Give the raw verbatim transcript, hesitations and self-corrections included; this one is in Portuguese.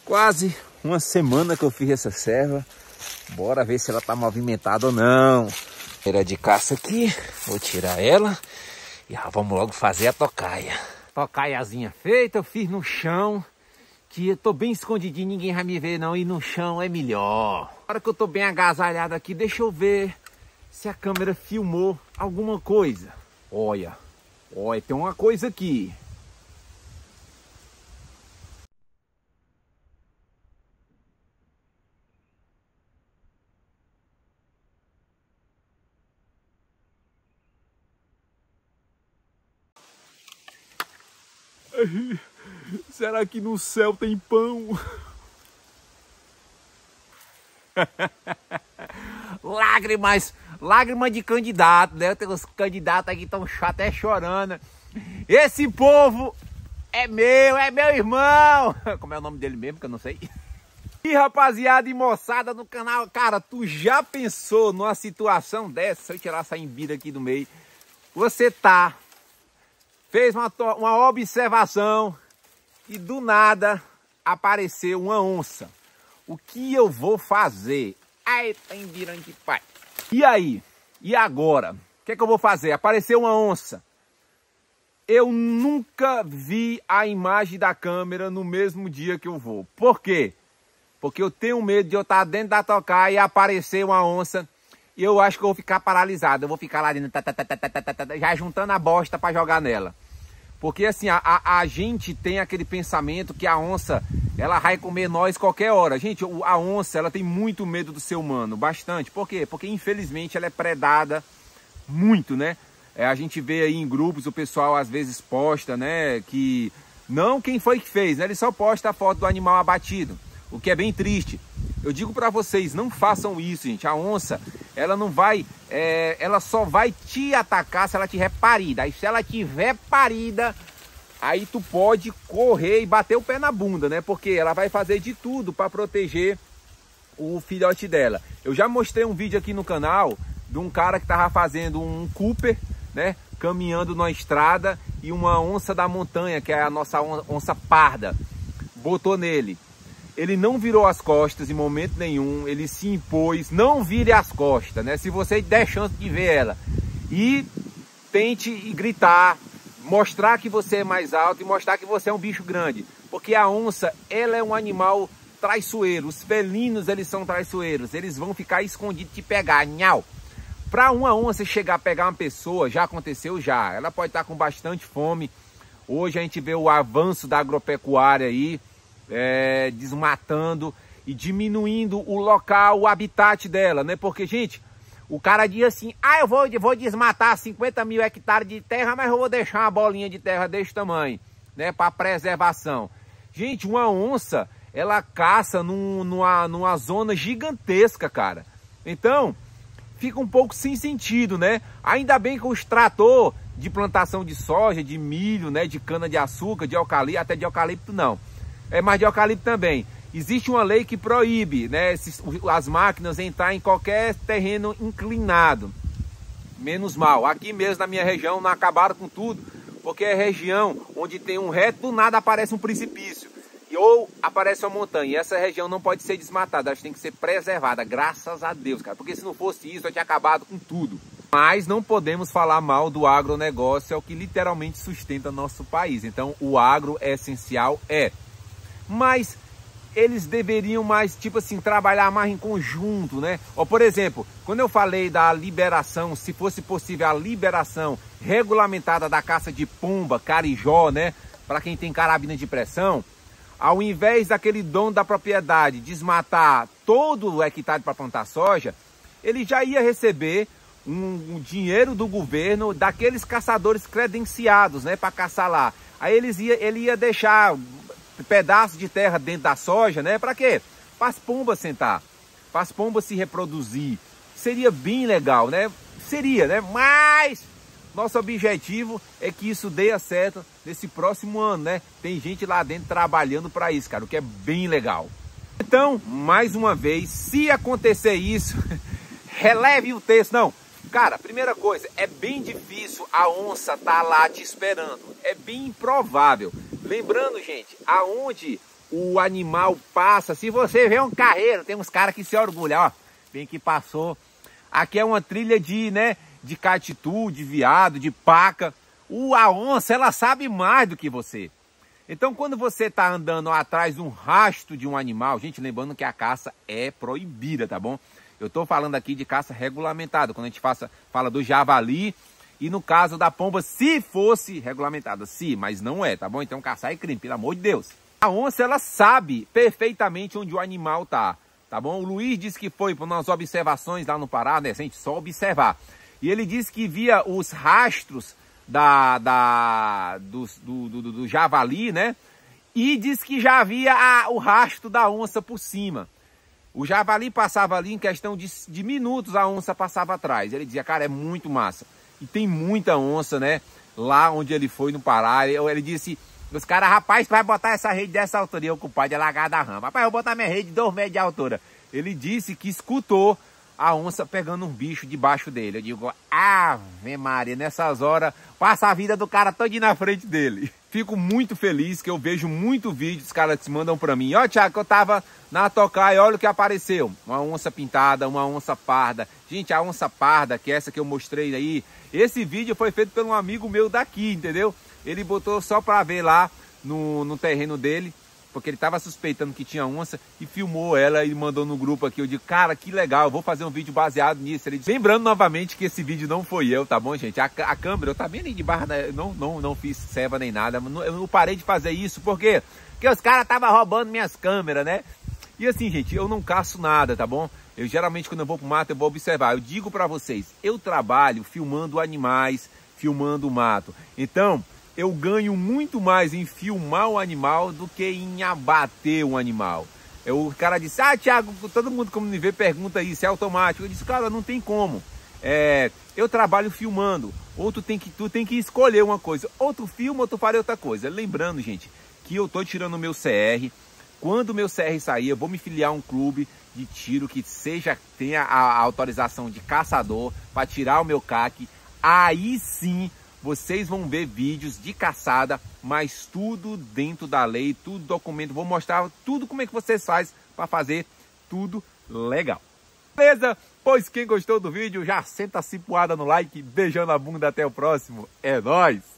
Quase uma semana que eu fiz essa serva. Bora ver se ela tá movimentada ou não. Era de caça aqui, vou tirar ela e já vamos logo fazer a tocaia. Tocaiazinha feita, eu fiz no chão, que eu tô bem escondidinho, ninguém vai me ver não, e no chão é melhor. Agora que eu tô bem agasalhado aqui, deixa eu ver se a câmera filmou alguma coisa. Olha, olha, tem uma coisa aqui. Será que no céu tem pão? Lágrimas, lágrimas de candidato, né? Tem os candidatos aqui tão chato, até chorando. Esse povo é meu, é meu irmão. Como é o nome dele mesmo, que eu não sei. E rapaziada e moçada no canal, cara, tu já pensou numa situação dessa? Se eu tirar essa embira aqui do meio, você tá, fez uma, uma observação e do nada apareceu uma onça. O que eu vou fazer? Ai, tá embirando de pai. E aí? E agora? O que é que eu vou fazer? Apareceu uma onça. Eu nunca vi a imagem da câmera no mesmo dia que eu vou. Por quê? Porque eu tenho medo de eu estar dentro da tocaia e aparecer uma onça. E eu acho que eu vou ficar paralisado. Eu vou ficar lá dentro, já juntando a bosta para jogar nela. Porque assim, a, a, a gente tem aquele pensamento que a onça, ela vai comer nós qualquer hora. Gente, a onça, ela tem muito medo do ser humano, bastante. Por quê? Porque infelizmente ela é predada muito, né? É, a gente vê aí em grupos, o pessoal às vezes posta, né? Que não quem foi que fez, né? Ele só posta a foto do animal abatido, o que é bem triste. Eu digo para vocês, não façam isso, gente. A onça, ela não vai, é, ela só vai te atacar se ela tiver parida. Aí se ela tiver parida, aí tu pode correr e bater o pé na bunda, né? Porque ela vai fazer de tudo para proteger o filhote dela. Eu já mostrei um vídeo aqui no canal de um cara que tava fazendo um Cooper, né? Caminhando na estrada e uma onça da montanha, que é a nossa onça parda, botou nele. Ele não virou as costas em momento nenhum, ele se impôs, não vire as costas, né? Se você der chance de ver ela, e tente gritar, mostrar que você é mais alto e mostrar que você é um bicho grande. Porque a onça, ela é um animal traiçoeiro, os felinos, eles são traiçoeiros, eles vão ficar escondidos e te pegar, nhau. Para uma onça chegar a pegar uma pessoa, já aconteceu já, ela pode estar com bastante fome. Hoje a gente vê o avanço da agropecuária aí, É, desmatando e diminuindo o local, o habitat dela, né? Porque, gente, o cara diz assim, ah, eu vou, eu vou desmatar cinquenta mil hectares de terra, mas eu vou deixar uma bolinha de terra desse tamanho, né? Para preservação. Gente, uma onça, ela caça num, numa, numa zona gigantesca, cara. Então, fica um pouco sem sentido, né? Ainda bem que os trator de plantação de soja, de milho, né? De cana de açúcar, de eucalipto, até de eucalipto não. É, mas de eucalipto também. Existe uma lei que proíbe, né, esses, as máquinas entrar em qualquer terreno inclinado. Menos mal. Aqui mesmo na minha região não acabaram com tudo, porque é região onde tem um reto, do nada aparece um precipício. E ou aparece uma montanha. E essa região não pode ser desmatada, ela tem que ser preservada, graças a Deus, cara. Porque se não fosse isso, eu tinha acabado com tudo. Mas não podemos falar mal do agronegócio, é o que literalmente sustenta nosso país. Então o agro é essencial, é. Mas eles deveriam mais, tipo assim, trabalhar mais em conjunto, né? Ó, por exemplo, quando eu falei da liberação, se fosse possível a liberação regulamentada da caça de pomba, carijó, né? Para quem tem carabina de pressão, ao invés daquele dono da propriedade desmatar todo o hectare para plantar soja, ele já ia receber um, um dinheiro do governo daqueles caçadores credenciados, né? Para caçar lá. Aí eles ia, ele ia deixar pedaço de terra dentro da soja, né? Para quê? Para as pombas sentar, para as pombas se reproduzir. Seria bem legal, né? Seria, né? Mas nosso objetivo é que isso dê certo nesse próximo ano, né? Tem gente lá dentro trabalhando para isso, cara, o que é bem legal. Então, mais uma vez, se acontecer isso, releve o texto. Não, cara, primeira coisa, é bem difícil a onça estar lá te esperando. É bem improvável. Lembrando, gente, aonde o animal passa. Se você vê um carreiro, tem uns caras que se orgulham, ó, bem que passou. Aqui é uma trilha de, né, de catitu, de veado, de paca. O, a onça, ela sabe mais do que você. Então, quando você está andando atrás de um rastro de um animal, gente, lembrando que a caça é proibida, tá bom? Eu estou falando aqui de caça regulamentada, quando a gente faça, fala do javali e no caso da pomba, se fosse regulamentada, sim, mas não é, tá bom? Então, caçar é crime, pelo amor de Deus. A onça, ela sabe perfeitamente onde o animal tá, tá bom? O Luiz disse que foi para umas observações lá no Pará, né? A gente só observar. E ele disse que via os rastros da, da, do, do, do, do javali, né? E disse que já havia a, o rastro da onça por cima. O javali passava ali em questão de, de minutos, a onça passava atrás. Ele dizia, cara, é muito massa. E tem muita onça, né? Lá onde ele foi no Pará. Ele, ele disse, os caras, rapaz, vai botar essa rede dessa altura. E eu, compadre, é largar da rama. Rapaz, eu vou botar minha rede de dois metros de altura. Ele disse que escutou a onça pegando um bicho debaixo dele. Eu digo, ave Maria, nessas horas, passa a vida do cara todo na frente dele. Fico muito feliz que eu vejo muito vídeo, os caras mandam pra mim. Ó, Thiago, que eu tava na tocaia, olha o que apareceu. Uma onça pintada, uma onça parda. Gente, a onça parda, que é essa que eu mostrei aí, esse vídeo foi feito por um amigo meu daqui, entendeu? Ele botou só pra ver lá no, no terreno dele, porque ele tava suspeitando que tinha onça e filmou ela e mandou no grupo aqui. Eu digo, cara, que legal, eu vou fazer um vídeo baseado nisso. Ele disse, lembrando novamente que esse vídeo não foi eu, tá bom, gente? A, a câmera, eu também nem de barra, não, não, não fiz ceva nem nada. Eu não parei de fazer isso, por quê? Porque os caras estavam roubando minhas câmeras, né? E assim, gente, eu não caço nada, tá bom? Eu geralmente, quando eu vou pro mato, eu vou observar. Eu digo pra vocês, eu trabalho filmando animais, filmando o mato. Então, eu ganho muito mais em filmar o animal do que em abater um animal. Eu, o cara disse, ah, Thiago, todo mundo como me vê pergunta isso, é automático. Eu disse, cara, não tem como. É, eu trabalho filmando, ou tu tem, que, tu tem que escolher uma coisa. Ou tu filma, ou tu faz outra coisa. Lembrando, gente, que eu tô tirando o meu C R. Quando o meu C R sair, eu vou me filiar a um clube de tiro que seja, tenha a, a autorização de caçador para tirar o meu C A C. Aí sim, vocês vão ver vídeos de caçada, mas tudo dentro da lei, tudo documento. Vou mostrar tudo como é que vocês fazem para fazer tudo legal. Beleza? Pois quem gostou do vídeo, já senta a cipuada no like, beijando a bunda, até o próximo. É nóis!